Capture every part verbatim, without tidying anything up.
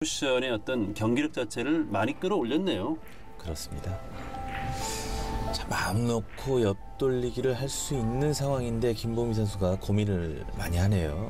쿠션의 어떤 경기력 자체를 많이 끌어올렸네요. 그렇습니다. 자, 마음 놓고 옆돌리기를 할 수 있는 상황인데 김보미 선수가 고민을 많이 하네요.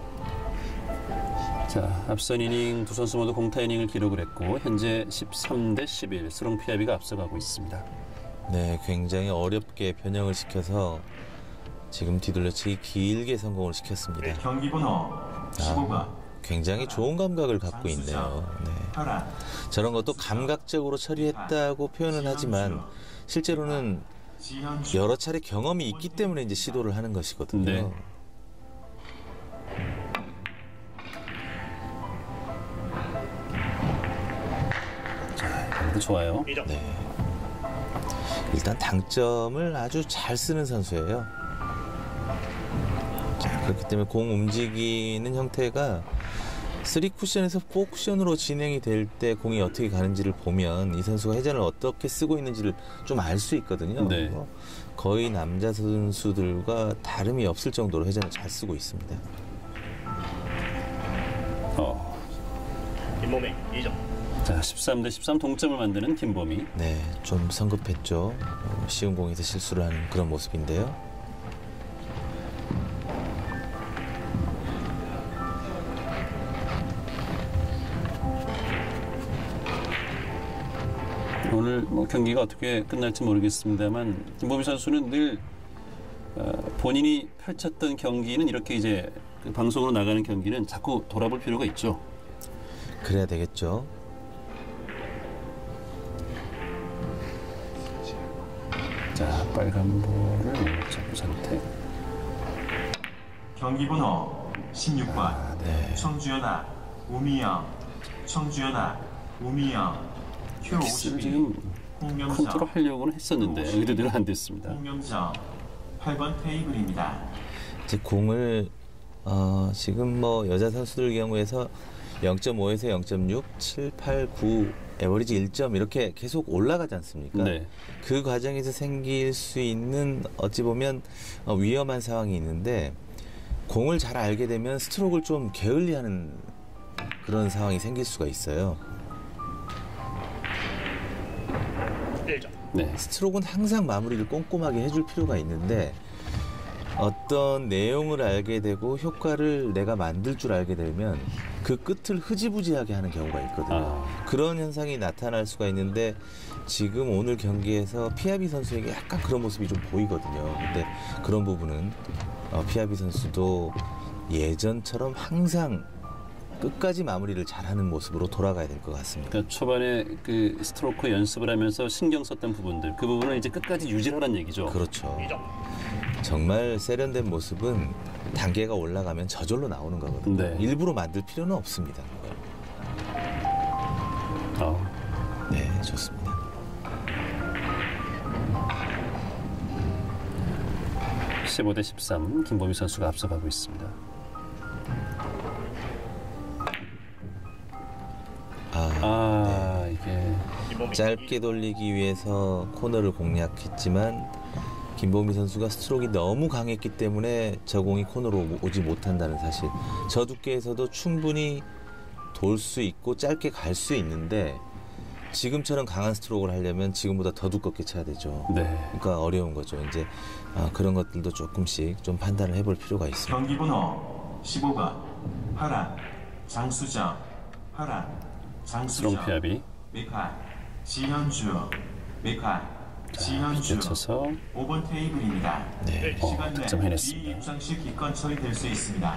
자, 앞선 이닝 두 선수 모두 공타 이닝을 기록을 했고 현재 십삼 대 십일 스롱 피아비가 앞서가고 있습니다. 네, 굉장히 어렵게 변형을 시켜서 지금 뒤돌려치기 길게 성공을 시켰습니다. 네, 경기 번호 십오 번. 아, 굉장히 좋은 감각을 갖고 있네요. 네. 저런 것도 감각적으로 처리했다고 표현은 하지만 실제로는 여러 차례 경험이 있기 때문에 이제 시도를 하는 것이거든요. 네. 자, 이번에도 좋아요. 네. 일단 당점을 아주 잘 쓰는 선수예요. 자, 그렇기 때문에 공 움직이는 형태가 쓰리 쿠션에서 사 쿠션으로 진행이 될 때 공이 어떻게 가는지를 보면 이 선수가 회전을 어떻게 쓰고 있는지를 좀 알 수 있거든요. 네. 거의 남자 선수들과 다름이 없을 정도로 회전을 잘 쓰고 있습니다. 어. 김보미 이 점. 자, 십삼 대 십삼 동점을 만드는 김보미. 네, 좀 성급했죠. 어, 쉬운 공에서 실수를 하는 그런 모습인데요. 오늘 뭐 경기가 어떻게 끝날지 모르겠습니다만 김보미 선수는 늘 어, 본인이 펼쳤던 경기는 이렇게 이제 그 방송으로 나가는 경기는 자꾸 돌아볼 필요가 있죠. 그래야 되겠죠. 자, 빨간 볼을 잡고 상태. 경기 번호 십육 번. 아, 네. 청주연아 우미영. 청주연아 우미영. 큐 키스를 오십이. 지금 홍명정. 컨트롤 하려고는 했었는데 여기도 늘 안 됐습니다. 홍명정. 팔 번 테이블입니다. 이제 공을 어, 지금 뭐 여자 선수들 경우에서 영 점 오에서 영 점 육, 칠, 팔, 구, 에버리지 일 점 이렇게 계속 올라가지 않습니까? 네. 그 과정에서 생길 수 있는 어찌 보면 어, 위험한 상황이 있는데 공을 잘 알게 되면 스트로크를 좀 게을리하는 그런 상황이 생길 수가 있어요. 일 점. 네. 스트로크는 항상 마무리를 꼼꼼하게 해줄 필요가 있는데 어떤 내용을 알게 되고 효과를 내가 만들 줄 알게 되면 그 끝을 흐지부지하게 하는 경우가 있거든요. 아. 그런 현상이 나타날 수가 있는데 지금 오늘 경기에서 피아비 선수에게 약간 그런 모습이 좀 보이거든요. 근데 그런 부분은 어, 피아비 선수도 예전처럼 항상 끝까지 마무리를 잘하는 모습으로 돌아가야 될 것 같습니다. 그러니까 초반에 그 스트로크 연습을 하면서 신경 썼던 부분들 그 부분을 이제 끝까지 유지하라는 얘기죠. 그렇죠. 이 점. 정말 세련된 모습은 단계가 올라가면 저절로 나오는 거거든요. 네. 일부러 만들 필요는 없습니다. 어. 네, 좋습니다. 십오 대 십삼 김보미 선수가 앞서가고 있습니다. 아, 아, 이게 김보미 짧게 돌리기 위해서 코너를 공략했지만 김보미 선수가 스트로크가 너무 강했기 때문에 저 공이 코너로 오지 못한다는 사실. 저 두께에서도 충분히 돌 수 있고 짧게 갈 수 있는데 지금처럼 강한 스트로크를 하려면 지금보다 더 두껍게 쳐야 되죠. 네. 그러니까 어려운 거죠. 이제 아, 그런 것들도 조금씩 좀 판단을 해볼 필요가 있습니다. 경기 번호 십오 번. 하란. 장수정. 하란. 장수정. 스롱 피아비. 메카. 지현주. 메카. 지현주. 비껴쳐서 오 번 테이블입니다. 네. 어, 시간 내 득점 해냈습니다. 비입장 시 기권 처리될 수 있습니다.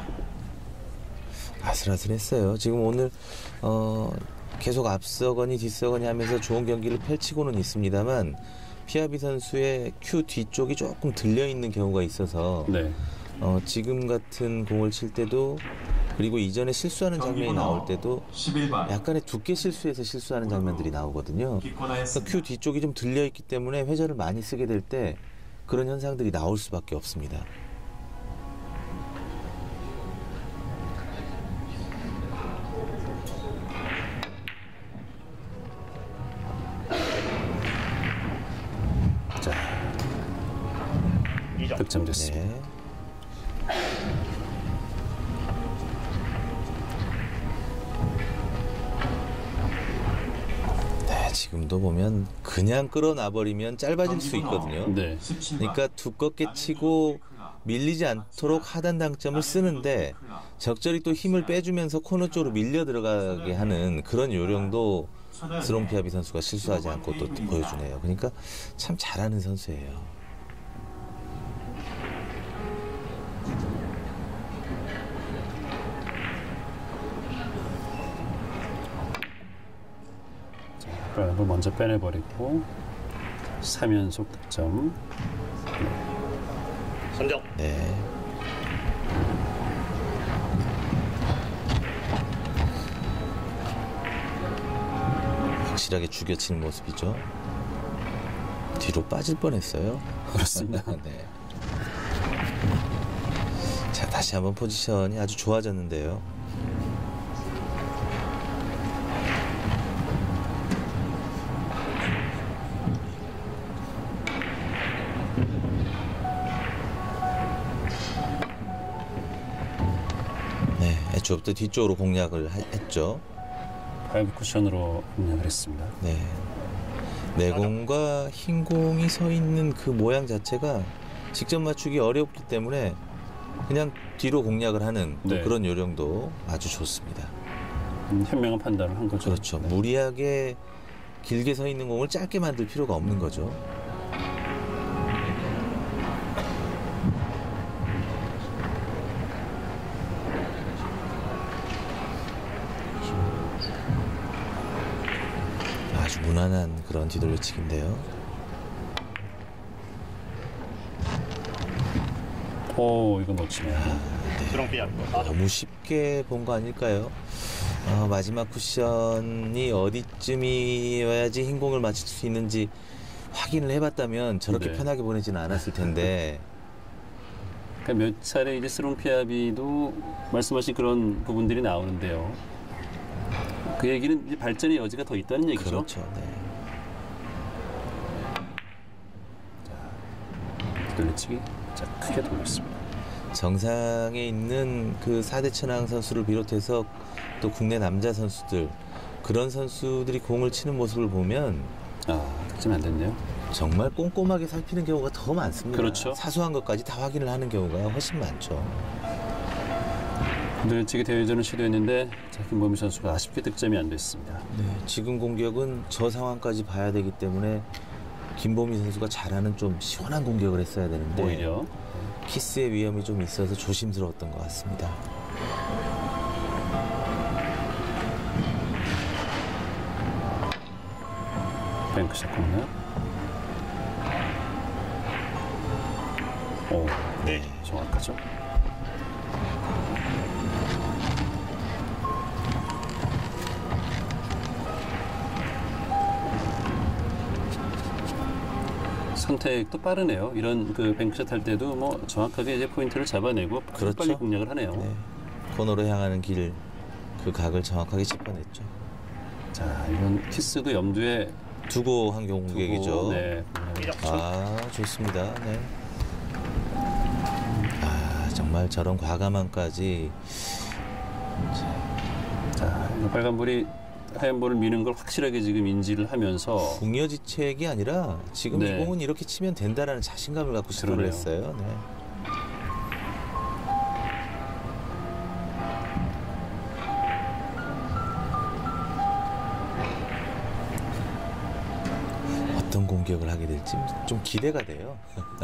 아슬아슬했어요. 지금 오늘 어, 계속 앞서거니 뒤서거니 하면서 좋은 경기를 펼치고는 있습니다만 피아비 선수의 큐 뒤쪽이 조금 들려있는 경우가 있어서 네. 어, 지금 같은 공을 칠 때도 그리고 이전에 실수하는 장면이 나올 때도 십일 번. 약간의 두께 실수해서 실수하는 장면들이 나오거든요. 그래서 큐 뒤쪽이 좀 들려있기 때문에 회전을 많이 쓰게 될 때 그런 현상들이 나올 수밖에 없습니다. 자, 이 점. 득점됐습니다. 네. 지금도 보면 그냥 끌어놔버리면 짧아질 수 있거든요. 네. 그러니까 두껍게 치고 밀리지 않도록 하단 당점을 쓰는데 적절히 또 힘을 빼주면서 코너 쪽으로 밀려 들어가게 하는 그런 요령도 스롱피아비 선수가 실수하지 않고 또 보여주네요. 그러니까 참 잘하는 선수예요. 을 먼저 빼내버리고 삼 연속 득점. 선정. 네. 확실하게 죽여치는 모습이죠. 뒤로 빠질 뻔했어요. 그렇습니다. 네. 자, 다시 한번 포지션이 아주 좋아졌는데요. 애초부터 뒤쪽으로 공략을 하, 했죠. 파이브 쿠션으로 공략을 했습니다. 네. 내공과 흰 공이 서 있는 그 모양 자체가 직접 맞추기 어렵기 때문에 그냥 뒤로 공략을 하는 또 네. 그런 요령도 아주 좋습니다. 음, 현명한 판단을 한 거죠. 그렇죠. 네. 무리하게 길게 서 있는 공을 짧게 만들 필요가 없는 거죠. 아주 무난한 그런 뒤돌려치기인데요. 오, 이거 멋지네요. 스롱피아비. 너무 쉽게 본 거 아닐까요? 어, 마지막 쿠션이 어디쯤이어야지 흰 공을 맞출 수 있는지 확인을 해봤다면 저렇게 네. 편하게 보내지는 않았을 텐데. 그러니까 몇 차례 이제 스롱피아비도 말씀하신 그런 부분들이 나오는데요. 그 얘기는 이제 발전의 여지가 더 있다는 얘기죠. 그렇죠. 네. 돌려치기. 자, 크게 돌렸습니다. 정상에 있는 그 사대천왕 선수를 비롯해서 또 국내 남자 선수들, 그런 선수들이 공을 치는 모습을 보면 아, 득점 안 됐네요. 정말 꼼꼼하게 살피는 경우가 더 많습니다. 그렇죠. 사소한 것까지 다 확인을 하는 경우가 훨씬 많죠. 돌려치기 대회전을 시도했는데 자, 김보미 선수가 아쉽게 득점이 안 됐습니다. 네, 지금 공격은 저 상황까지 봐야 되기 때문에 김보미 선수가 잘하는 좀 시원한 공격을 했어야 되는데 오히려 키스의 위험이 좀 있어서 조심스러웠던 것 같습니다. 뱅크샷 공략. 오, 네. 정확하죠. 선택도 빠르네요. 이런 그 뱅크샷 할 때도 뭐 정확하게 이제 포인트를 잡아내고 그렇죠. 빨리 공략을 하네요. 네, 코너로 향하는 길, 그 각을 정확하게 짚어냈죠. 자, 이건 키스도 염두에 두고 한 공격이죠. 두고, 네. 아, 좋습니다. 네. 아, 정말 저런 과감함까지. 자, 이거 빨간불이 하얀 볼을 미는 걸 확실하게 지금 인지를 하면서 궁여지책이 아니라 지금 네. 이 공은 이렇게 치면 된다라는 자신감을 갖고 시도를 그러네요. 했어요. 네. 어떤 공격을 하게 될지 좀 기대가 돼요.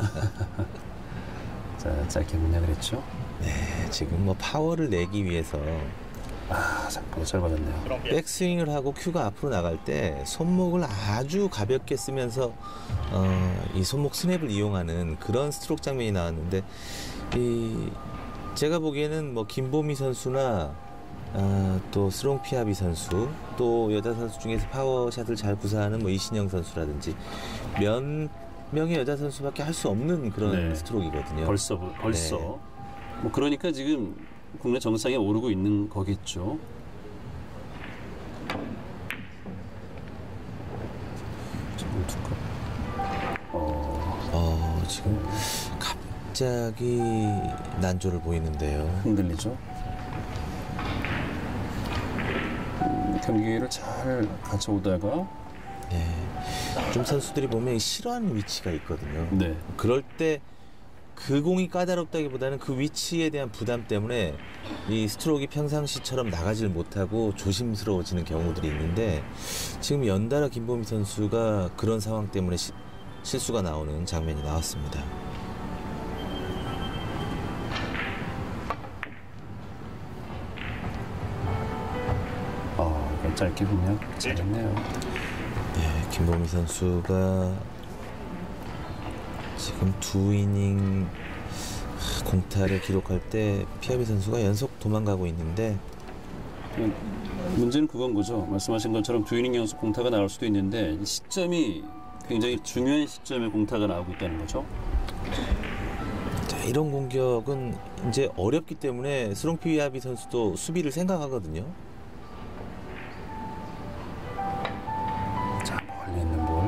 자, 짧게 공략을 했죠. 네, 지금 뭐 파워를 내기 위해서 아, 잠깐 잘 받았네요. 스롱피아비. 백스윙을 하고 큐가 앞으로 나갈 때 손목을 아주 가볍게 쓰면서 어, 이 손목 스냅을 이용하는 그런 스트로크 장면이 나왔는데 이 제가 보기에는 뭐 김보미 선수나 어, 또 스롱피아비 선수 또 여자 선수 중에서 파워샷을 잘 구사하는 뭐 이신영 선수라든지 몇 명의 여자 선수밖에 할 수 없는 그런 네. 스트로크이거든요. 벌써 벌써 네. 뭐 그러니까 지금 국내 정상에 오르고 있는 거겠죠. 지금 두 컵. 어, 어, 지금 갑자기 난조를 보이는데요. 흔들리죠. 음, 경기를 잘 가져오다가 네. 좀 선수들이 보면 싫어하는 위치가 있거든요. 네. 그럴 때 그 공이 까다롭다기보다는 그 위치에 대한 부담 때문에 이 스트로크가 평상시처럼 나가질 못하고 조심스러워지는 경우들이 있는데 지금 연달아 김보미 선수가 그런 상황 때문에 시, 실수가 나오는 장면이 나왔습니다. 어, 이건 짧게 보면 잘했네요. 네, 김보미 선수가 지금 두 이닝 공타를 기록할 때 피아비 선수가 연속 도망가고 있는데 문제는 그건 거죠. 말씀하신 것처럼 두 이닝 연속 공타가 나올 수도 있는데 시점이 굉장히 중요한 시점에 공타가 나오고 있다는 거죠. 자, 이런 공격은 이제 어렵기 때문에 스롱 피아비 선수도 수비를 생각하거든요. 자, 멀리 있는 볼.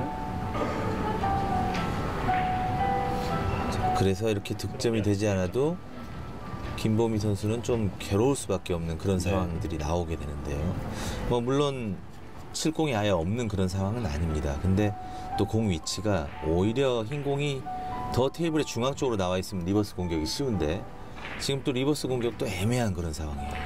그래서 이렇게 득점이 되지 않아도 김보미 선수는 좀 괴로울 수밖에 없는 그런 네. 상황들이 나오게 되는데요. 뭐 물론 실공이 아예 없는 그런 상황은 아닙니다. 근데 또 공 위치가 오히려 흰 공이 더 테이블의 중앙 쪽으로 나와 있으면 리버스 공격이 쉬운데 지금 또 리버스 공격도 애매한 그런 상황이에요.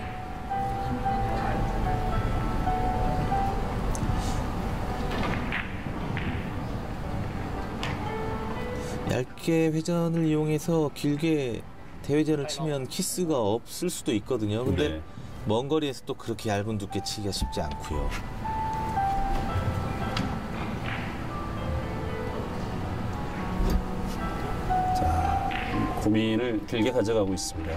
얇게 회전을 이용해서 길게 대회전을 치면 키스가 없을 수도 있거든요. 근데 네. 먼 거리에서 또 그렇게 얇은 두께 치기가 쉽지 않고요. 자, 고민을 길게 가져가고 있습니다.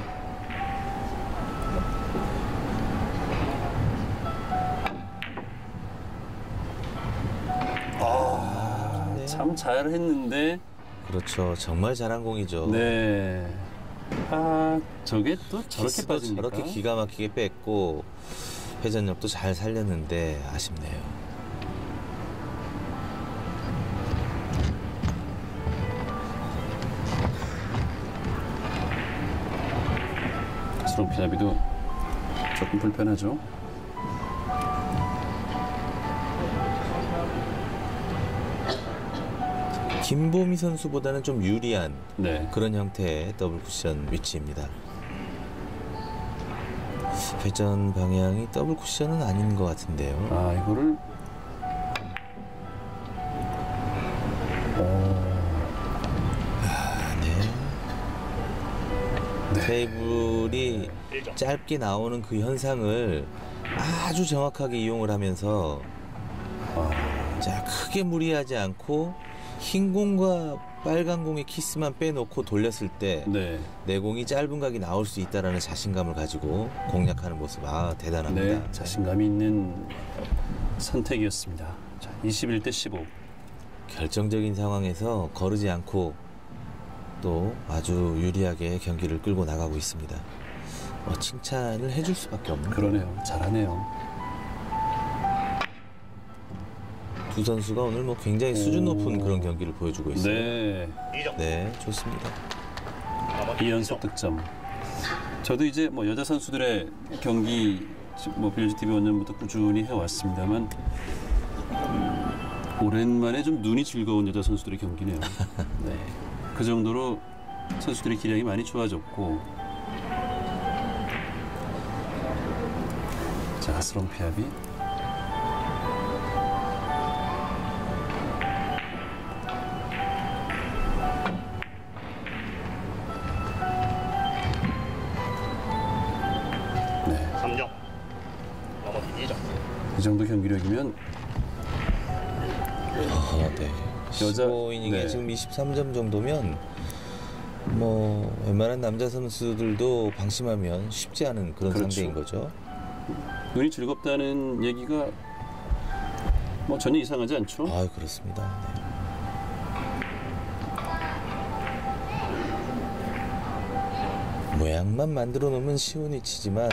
아, 네. 참 잘했는데. 그렇죠. 정말 잘한 공이죠. 네. 아, 저게 또 저렇게 키스도 빠집니까? 저렇게 기가 막히게 뺐고 회전력도 잘 살렸는데 아쉽네요. 스롱 피아비도 조금 불편하죠. 김보미 선수보다는 좀 유리한 네. 그런 형태의 더블 쿠션 위치입니다. 회전 방향이 더블 쿠션은 아닌 것 같은데요. 아, 이거를 아, 네. 테이블이 짧게 나오는 그 현상을 아주 정확하게 이용을 하면서 자, 크게 무리하지 않고 흰 공과 빨간 공의 키스만 빼놓고 돌렸을 때 네. 내 공이 짧은 각이 나올 수 있다는 자신감을 가지고 공략하는 모습 아 대단합니다. 네, 자신감이 있는 선택이었습니다. 자, 이십일 대 십오. 결정적인 상황에서 거르지 않고 또 아주 유리하게 경기를 끌고 나가고 있습니다. 어, 칭찬을 해줄 수밖에 없는 그러네요. 잘하네요. 두 선수가 오늘 뭐 굉장히 수준 높은 그런 경기를 보여주고 있어요. 네. 이 점. 네, 좋습니다. 이 연속 득점. 저도 이제 뭐 여자 선수들의 경기 뭐 빌리지 티비 원년부터 꾸준히 해왔습니다만 음, 오랜만에 좀 눈이 즐거운 여자 선수들의 경기네요. 네. 그 정도로 선수들의 기량이 많이 좋아졌고. 자, 스롱 피아비. 삼 점. 나머지 이 점. 이 정도 경기력이면 아, 네. 여자- 십오 이닝에 네. 지금 이십삼 점 정도면 뭐 웬만한 남자 선수들도 방심하면 쉽지 않은 그런 그렇죠. 상대인 거죠. 눈이 즐겁다는 얘기가 뭐 전혀 이상하지 않죠? 아, 그렇습니다. 네. 모양만 만들어 놓으면 쉬운 위치지만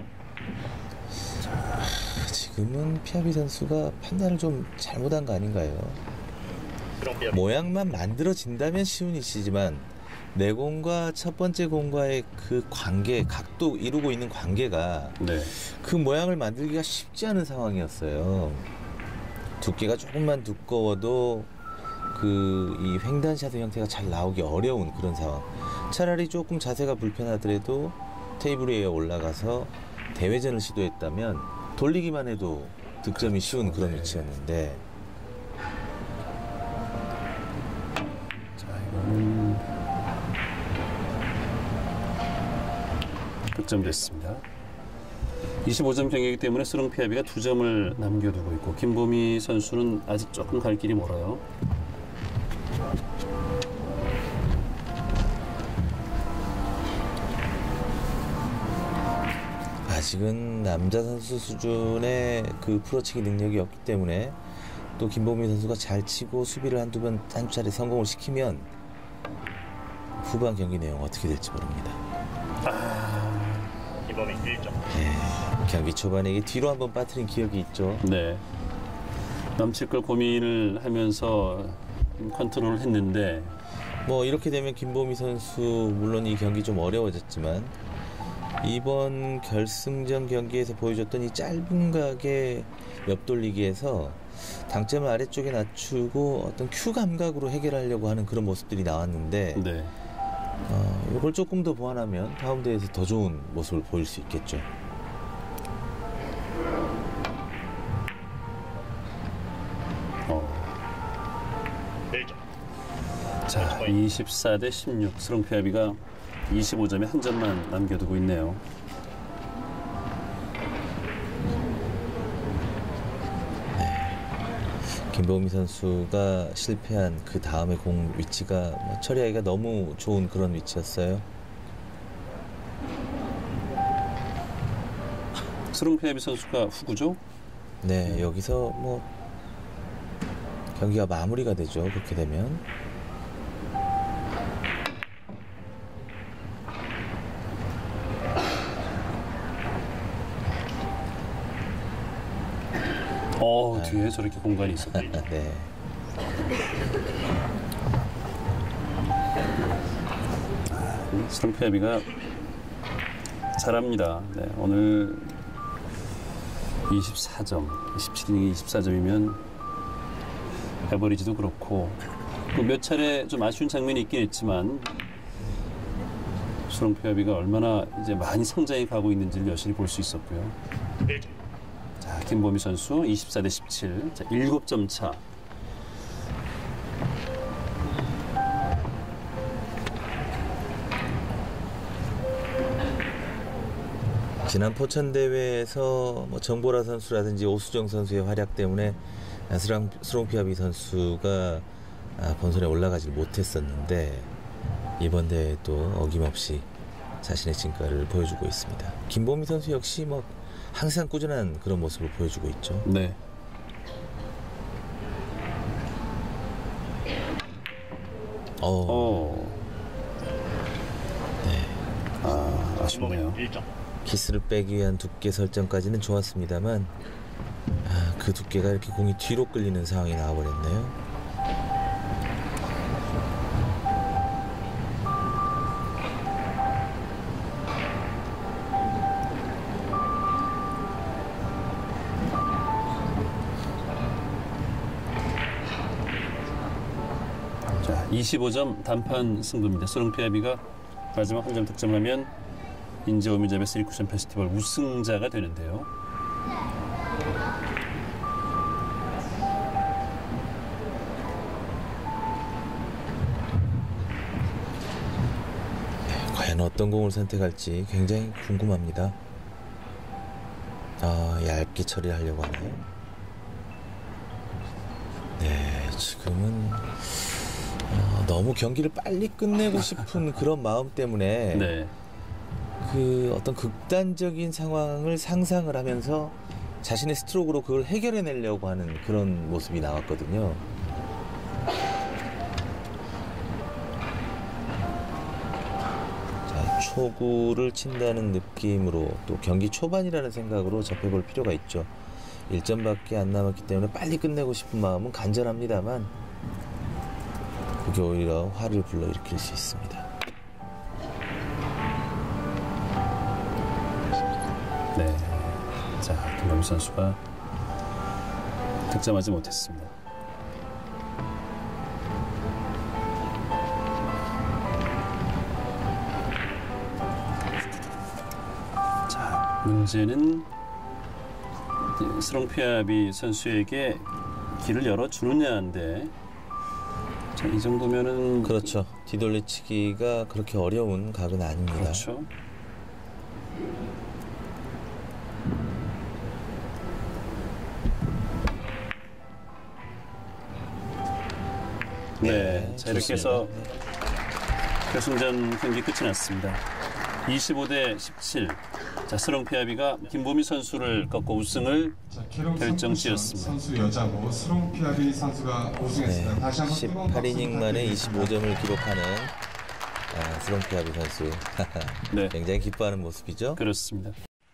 자, 지금은 피아비 선수가 판단을 좀 잘못한 거 아닌가요? 스롱 피아비. 모양만 만들어진다면 쉬운 위치지만 내 공과 첫 번째 공과의 그 관계, 각도 이루고 있는 관계가 네. 그 모양을 만들기가 쉽지 않은 상황이었어요. 두께가 조금만 두꺼워도 그 이 횡단샷의 형태가 잘 나오기 어려운 그런 상황. 차라리 조금 자세가 불편하더라도 테이블 위에 올라가서 대회전을 시도했다면 돌리기만 해도 득점이 쉬운 그런 위치였는데. 자, 이거는 득점됐습니다. 이십오 점 경기이기 때문에 스롱피아비가 두 점을 남겨두고 있고 김보미 선수는 아직 조금 갈 길이 멀어요. 아직은 남자 선수 수준의 그 풀어치기 능력이 없기 때문에 또 김보미 선수가 잘 치고 수비를 한두 번 한 차례 성공을 시키면 후반 경기 내용 어떻게 될지 모릅니다. 김범희 일 점. 네, 경기 초반에 이게 뒤로 한번 빠뜨린 기억이 있죠. 네. 넘칠 걸 고민을 하면서 컨트롤을 했는데 뭐 이렇게 되면 김보미 선수 물론 이 경기 좀 어려워졌지만 이번 결승전 경기에서 보여줬던 이 짧은 각의 옆돌리기에서 당점을 아래쪽에 낮추고 어떤 큐 감각으로 해결하려고 하는 그런 모습들이 나왔는데 네. 어, 이걸 조금 더 보완하면 다음 대회에서 더 좋은 모습을 보일 수 있겠죠. 어. 일 점. 자, 이십사 대 십육. 스롱피아비가 이십오 점에 한 점만 남겨두고 있네요. 김보미 선수가 실패한 그 다음의 공 위치가 뭐 처리하기가 너무 좋은 그런 위치였어요. 스롱피아비 선수가 후구죠? 네, 여기서 뭐 경기가 마무리가 되죠. 그렇게 되면. 어, 뒤에 저렇게 공간이 있었군요. 네. 스롱피아비가 잘합니다. 네, 오늘 이십사 점, 십칠 이닝에 이십사 점이면 에버리지도 그렇고 몇 차례 좀 아쉬운 장면이 있긴 했지만 스롱피아비가 얼마나 이제 많이 성장해 가고 있는지를 여실히 볼 수 있었고요. 일 점. 자, 김보미 선수 이십사 대 십칠. 자, 일곱 점 차. 지난 포천 대회에서 뭐 정보라 선수라든지 오수정 선수의 활약 때문에 스랑, 스롱피아비 선수가 본선에 올라가지 못했었는데 이번 대회도 어김없이 자신의 진가를 보여주고 있습니다. 김보미 선수 역시 뭐 항상 꾸준한 그런 모습을 보여주고 있죠. 네. 어, 어. 네. 아, 아쉽네요. 일 점. 키스를 빼기 위한 두께 설정까지는 좋았습니다만 아, 그 두께가 이렇게 공이 뒤로 끌리는 상황이 나와버렸네요. 자, 이십오 점 단판 승부입니다. 스롱피아비가 마지막 한 점 득점하면 인제오미자베스 일쿠션 페스티벌 우승자가 되는데요. 과연 어떤 공을 선택할지 굉장히 궁금합니다. 아, 얇게 처리하려고 하나요? 네, 지금은 어, 너무 경기를 빨리 끝내고 싶은 그런 마음 때문에 네. 그 어떤 극단적인 상황을 상상을 하면서 자신의 스트로크로 그걸 해결해내려고 하는 그런 모습이 나왔거든요. 자, 초구를 친다는 느낌으로 또 경기 초반이라는 생각으로 접해볼 필요가 있죠. 일 점밖에 안 남았기 때문에 빨리 끝내고 싶은 마음은 간절합니다만 그게 오히려 화를 불러일으킬 수 있습니다. 네. 자, 김보미 선수가 득점하지 못했습니다. 자, 문제는 스롱피아비 선수에게 길을 열어주느냐인데, 자, 이 정도면은 그렇죠. 뒤돌리치기가 그렇게 어려운 각은 아닙니다. 그렇죠. 네, 네, 자 이렇게 해서 결승전 경기 끝이 났습니다. 이십오 대 십칠. 자, 스롱피아비가 김보미 선수를 꺾고 우승을 결정지었습니다. 선수 여자고 스롱피아비 선수가 우승했습니다. 네, 다시 한번 십팔 이닝 만에 이십오 점을 기록하는 아, 스롱피아비 선수. 네. 굉장히 기뻐하는 모습이죠. 그렇습니다.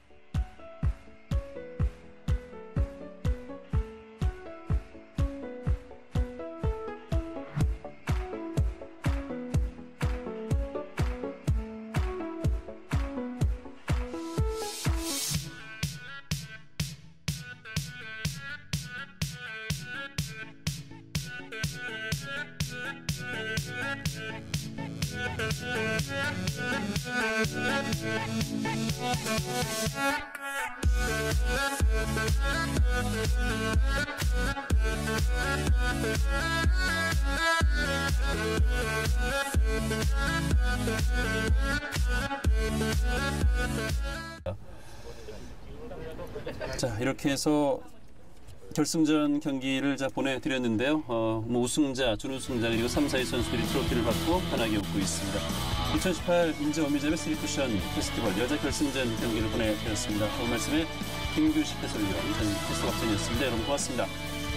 자, 이렇게 해서 결승전 경기를 자 보내드렸는데요. 어, 뭐 우승자, 준우승자 그리고 삼, 사위 선수들이 트로피를 받고 편하게 웃고 있습니다. 이천십팔 인제 어미자베 쓰리 쿠션 페스티벌 여자 결승전 경기를 보내드렸습니다. 오늘 말씀에 김규식 해설위원, 저는 캐스터 박찬이었습니다. 여러분 고맙습니다.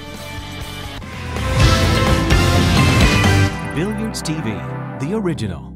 Billiards T V, the original.